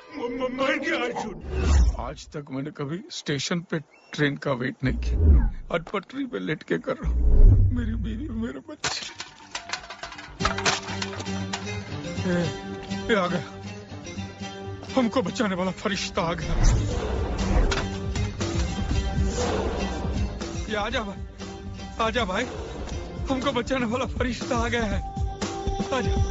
मर गया अर्जुन। आज तक मैंने कभी स्टेशन पे ट्रेन का वेट नहीं किया। आज पटरी पे लेट के कर रहा हूँ। मेरी बीवी मेरे बच्चे। ये आ गया, हमको बचाने वाला फरिश्ता आ गया। ये आजा भाई, आजा भाई, हमको बचाने वाला फरिश्ता आ गया है। आजा।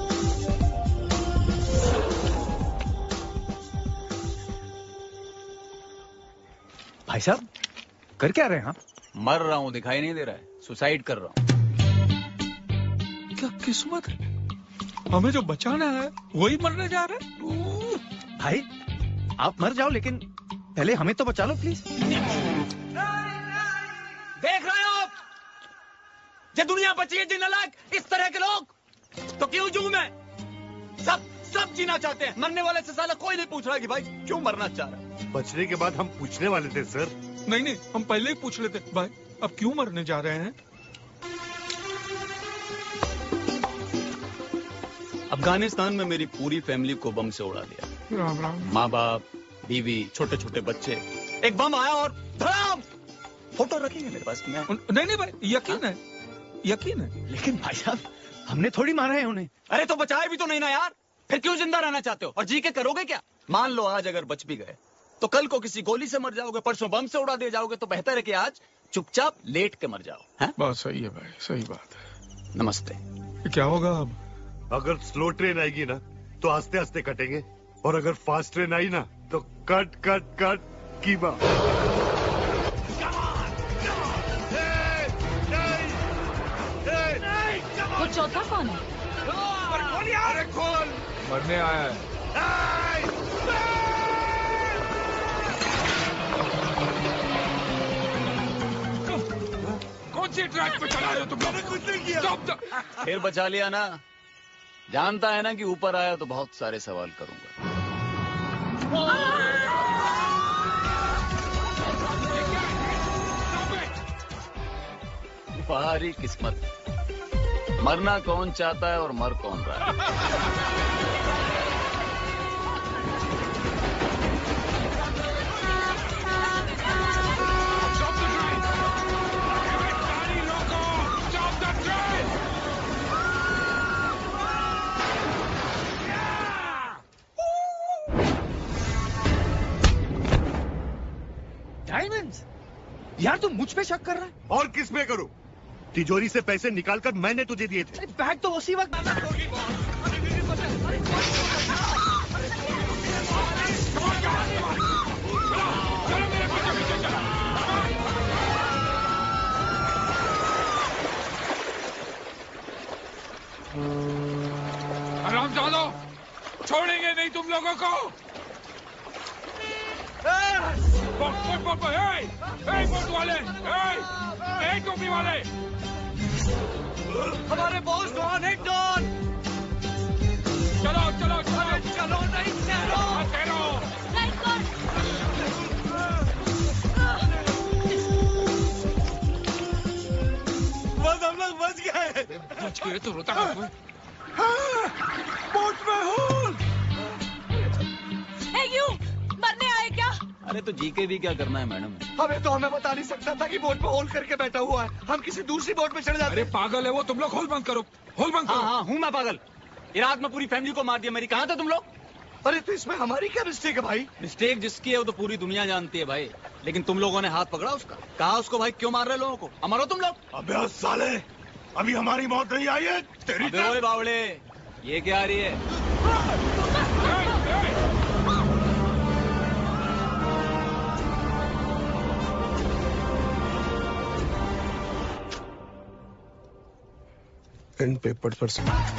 भाई साहब कर क्या रहे हैं? मर रहा हूँ, दिखाई नहीं दे रहा है। सुसाइड कर रहा हूँ। क्या किस्मत है, हमें जो बचाना है वही मरने जा रहे हैं। भाई आप मर जाओ, लेकिन पहले हमें तो बचा लो प्लीज। देख रहे हो आप, ये दुनिया बची है जिन लायक इस तरह के लोग, तो क्यों जूं मैं? सब जीना चाहते हैं, मरने वाले से साला कोई नहीं पूछ रहा कि भाई क्यों मरना चाह रहा है। बचने के बाद हम पूछने वाले थे सर। नहीं, हम पहले ही पूछ लेते भाई, अब क्यों मरने जा रहे हैं। अफगानिस्तान में मेरी पूरी फैमिली को बम से उड़ा दिया। राम राम। माँ बाप, बीवी, छोटे छोटे बच्चे। एक बम आया और धड़ाम। फोटो रखेंगे मेरे पास में। नहीं भाई, यकीन है। लेकिन भाई साहब हमने थोड़ी मारा है उन्हें। अरे तो बचाए भी तो नहीं ना यार, फिर क्यों जिंदा रहना चाहते हो? और जी के करोगे क्या? मान लो आज अगर बच भी गए तो कल को किसी गोली से मर जाओगे, परसों बम से उड़ा दिए जाओगे, तो बेहतर है कि आज चुपचाप लेट के मर जाओ। है? बात सही है भाई, सही बात है। नमस्ते। क्या होगा अब? अगर स्लो ट्रेन आएगी ना तो आस्ते आस्ते कटेंगे, और अगर फास्ट ट्रेन आई ना तो कट कट कट कीमा। वो चौथा कौन है? अरे खोल, मरने आया है। कौन सी ट्रैक पे चला रहे हो तुम लोग? कुछ नहीं किया। फिर बचा लिया ना। जानता है ना कि ऊपर आया तो बहुत सारे सवाल करूंगा। बाहरी किस्मत, मरना कौन चाहता है और मर कौन रहा है। डायमंड्स? यार तुम मुझ पे शक कर रहा है? और किस पे करूं? तिजोरी से पैसे निकालकर मैंने तुझे दिए थे। बैग तो उसी वक्त। आराम जानो, छोड़ेंगे नहीं तुम लोगों को। बोट वाले, टोपी वाले, हमारे बॉस डॉन है, डॉन। चलो नहीं ठहरो। बस हम लोग बच गए। बच गए तो रोता क्यों? बोट में होल। मरने आए क्या? अरे तो जी के भी क्या करना है मैडम? हमें बता नहीं सकता था कि बोट में होल करके बैठा हुआ है। हम किसी दूसरी बोट में चढ़ जाते। अरे पागल है वो, तुम लोग होल बंद करो। हाँ, हूँ मैं पागल। इराक में पूरी फैमिली को मार दिया मेरी। कहाँ थे तुम लोग? अरे तो इसमें हमारी क्या मिस्टेक है भाई? मिस्टेक जिसकी है वो तो पूरी दुनिया जानती है भाई, लेकिन तुम लोगों ने हाथ पकड़ा उसका। कहा उसको भाई क्यों मार रहे लोगों को? अमरो तुम लोग। अबे साले, अभी हमारी मौत नहीं आई है तेरी। अबे ओए बावड़े, ये क्या आ रही है? इन पेपर पर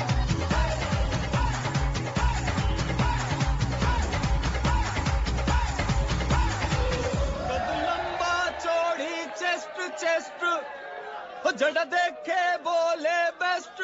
लंबा चौड़ी चेस्ट जड़ा देखे बोले बेस्ट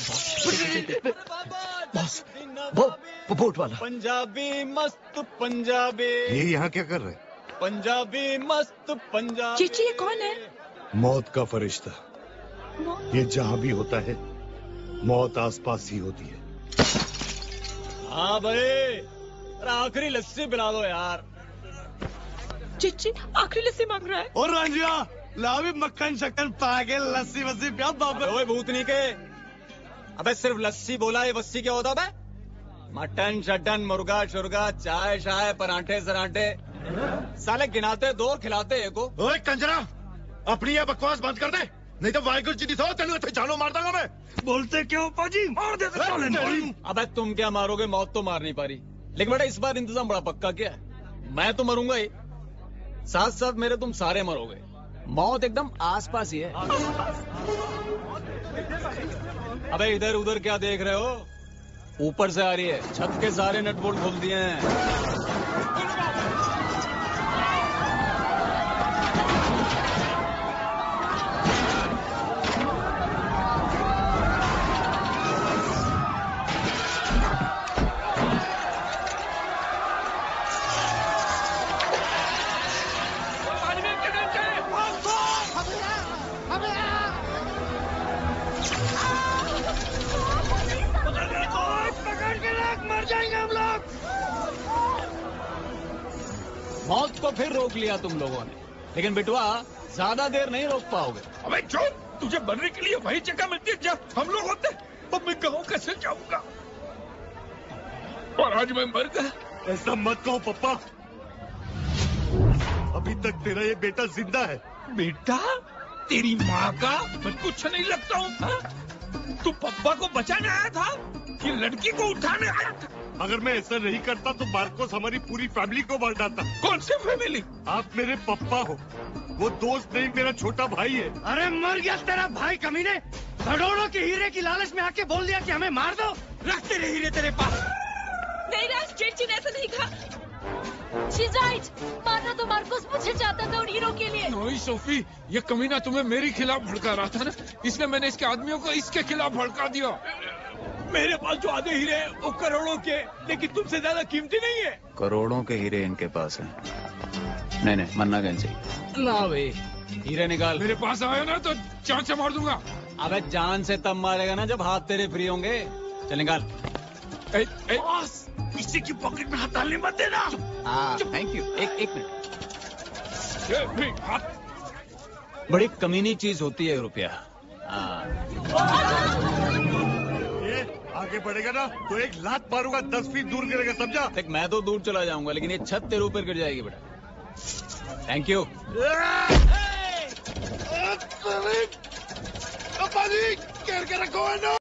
बोट वाला पंजाबी मस्त पंजाबी। ये यहाँ क्या कर रहे? पंजाबी मस्त पंजाबी। चीची, ये कौन है? मौत का फरिश्ता। ये जहाँ भी होता है मौत आसपास ही होती है। हाँ भाई, आखिरी लस्सी पिला दो यार। चिच्ची आखिरी लस्सी मांग रहा है। और रंजिया ला भी मक्खन शक्कन पाके लस्सी वस्सी पिया बाबा। ओए भूतनी के, अबे सिर्फ लस्सी बोला, ये वस्सी क्या होता बे? मटन शटन मुर्गा शुर्गा चाय शाय परांठे सरांठे साले गिनाते दो और खिलाते एक को। ओए कंजरा, अपनी ये बकवास बंद कर दे, नहीं तो वाहिगुरु जी दी सौ तेन इत्थे जानो मार दूंगा मैं। बोलते क्यों पाजी? मार दे साले। अबे तुम क्या मारोगे, मौत तो मार नहीं पा रही। लेकिन बेटा इस बार इंतजाम बड़ा पक्का क्या है, मैं तो मरूंगा ही, साथ साथ मेरे तुम सारे मरोगे। मौत एकदम आसपास ही है। अबे इधर उधर क्या देख रहे हो, ऊपर से आ रही है, छत के सारे नट बोल्ट खोल दिए हैं। मौत को फिर रोक लिया तुम लोगों ने, लेकिन बिटवा ज्यादा देर नहीं रोक पाओगे। अबे चुप, तुझे मरने के लिए वही जगह मिलती है जब हम लोग होते। अब मैं गाँव कैसे जाऊंगा, और आज मैं मर गया। ऐसा मत कहो पप्पा, अभी तक तेरा ये बेटा जिंदा है। बेटा तेरी माँ का मैं कुछ नहीं लगता हूँ। तू पप्पा को बचाने आया था कि लड़की को उठाने आया था? अगर मैं ऐसा नहीं करता तो मार्कोस हमारी पूरी फैमिली को मार डालता। कौन सी फैमिली? आप मेरे पप्पा हो, वो दोस्त नहीं मेरा छोटा भाई है। अरे मर गया तेरा भाई कमीने, करोड़ों के हीरे की लालच में आके बोल दिया कि हमें मार दो। रख तेरे हीरे तेरे पास। नहीं राज, चिच्ची ने ऐसा नहीं कहा। She's right, मारना तो मार्कोस मुझे चाहता था उन हीरो के लिए। नहीं सोफी, ये कमीना तुम्हें मेरे खिलाफ भड़का रहा था ना, इसलिए मैंने इसके आदमियों को इसके खिलाफ भड़का दिया। मेरे पास जो आधे हीरे हैं वो करोड़ों के, लेकिन तुमसे ज्यादा कीमती नहीं है। करोड़ों के हीरे इनके पास हैं। नहीं नहीं, मन्ना कैंसिल। ला भाई हीरे निकाल। मेरे पास आया ना तो जान से मार दूंगा। अबे जान से तब मारेगा ना जब हाथ तेरे फ्री होंगे। चल निकाल। बॉस, किसी की पॉकेट में हाथ डालने मत देना। हाँ थैंक यू। एक मिनट, हाथ बड़ी कमीनी चीज होती है रुपया। ये आगे बढ़ेगा ना तो एक लात मारूंगा, 10 फीट दूर गिरेगा, समझा? देख मैं तो दूर चला जाऊंगा, लेकिन ये छत तेरे ऊपर गिर जाएगी बेटा। Thank you. पाजी घेर के रखो है ना।